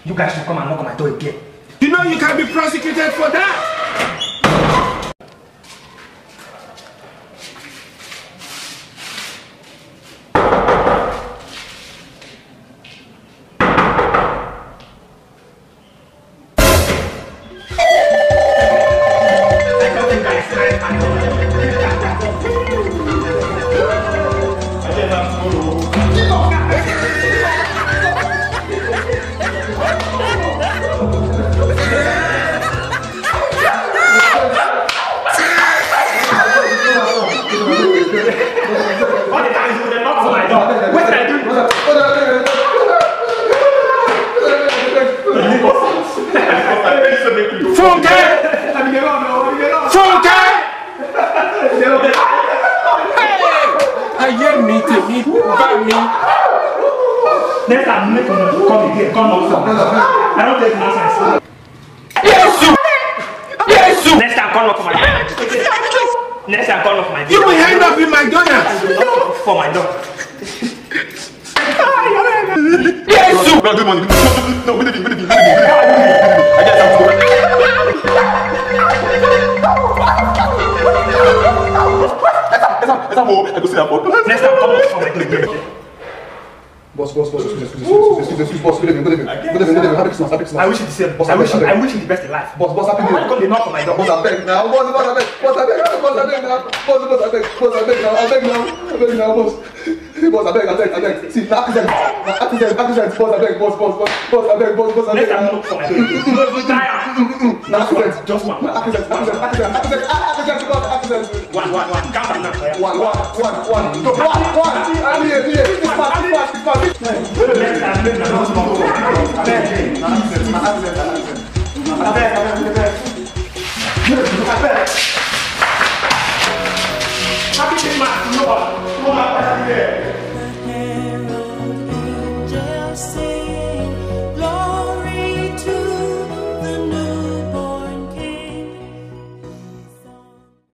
You guys should come and knock on my door again. You know you can be prosecuted for that. Next time, make come again, come knock. I don't take nonsense. Yes, next time, come knock for my door. Next time, come knock for my door. You will end up in McDonald's. For my door. Yes, no, good money. No, we didn't. I get I go see that board. Next time, come knock for my door again. Boss, excuse, boss, good evening. Happy Christmas. I wish you the same. I wish you the best in life. Boss, happy New Year. Come they knock for my door. Boss, I beg now. Boss, I beg now. Boss, I beg. See, accident. Boss, I beg. Boss, I beg. Next time, knock for my door. Accident. Just one. Accident. One. Count them now. One. I'm here. It's fast. Next time, make them not smoke. Happy Christmas. No.